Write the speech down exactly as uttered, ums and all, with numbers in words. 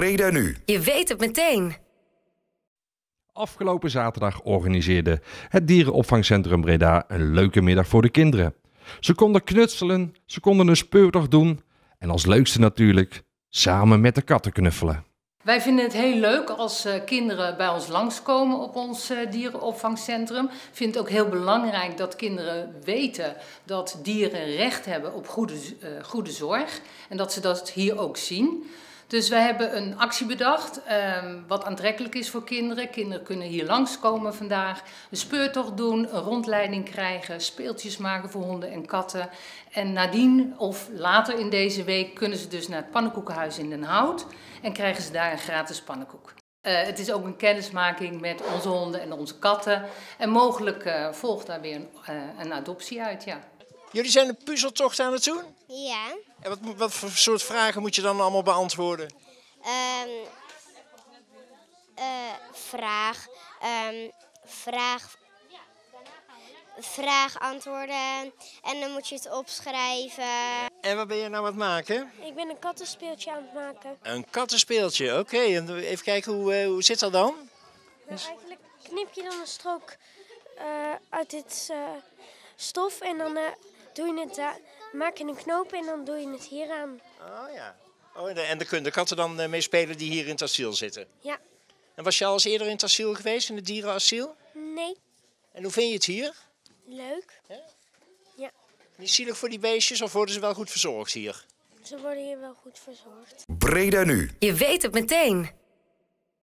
Breda Nu. Je weet het meteen. Afgelopen zaterdag organiseerde het dierenopvangcentrum Breda een leuke middag voor de kinderen. Ze konden knutselen, ze konden een speurtocht doen en als leukste natuurlijk samen met de katten knuffelen. Wij vinden het heel leuk als uh, kinderen bij ons langskomen op ons uh, dierenopvangcentrum. Ik vind het ook heel belangrijk dat kinderen weten dat dieren recht hebben op goede, uh, goede zorg. En dat ze dat hier ook zien. Dus wij hebben een actie bedacht uh, wat aantrekkelijk is voor kinderen. Kinderen kunnen hier langskomen vandaag, een speurtocht doen, een rondleiding krijgen, speeltjes maken voor honden en katten. En nadien of later in deze week kunnen ze dus naar het pannenkoekenhuis in Den Hout en krijgen ze daar een gratis pannenkoek. Uh, het is ook een kennismaking met onze honden en onze katten. En mogelijk uh, volgt daar weer een, uh, een adoptie uit, ja. Jullie zijn een puzzeltocht aan het doen? Ja. En wat, wat voor soort vragen moet je dan allemaal beantwoorden? Um, uh, vraag, um, vraag, vraag antwoorden en dan moet je het opschrijven. En wat ben je nou aan het maken? Ik ben een kattenspeeltje aan het maken. Een kattenspeeltje, oké. Okay. Even kijken, hoe, uh, hoe zit dat dan? Nou, eigenlijk knip je dan een strook uh, uit dit uh, stof en dan uh, doe je het, uh, maak je een knoop en dan doe je het hier aan. Oh ja. Oh, en, de, en daar kunnen de katten dan uh, mee spelen die hier in het asiel zitten? Ja. En was je al eens eerder in het asiel geweest, in het dierenasiel? Nee. En hoe vind je het hier? Leuk. Ja? Ja. Niet zielig voor die beestjes of worden ze wel goed verzorgd hier? Ze worden hier wel goed verzorgd. Breda Nu. Je weet het meteen.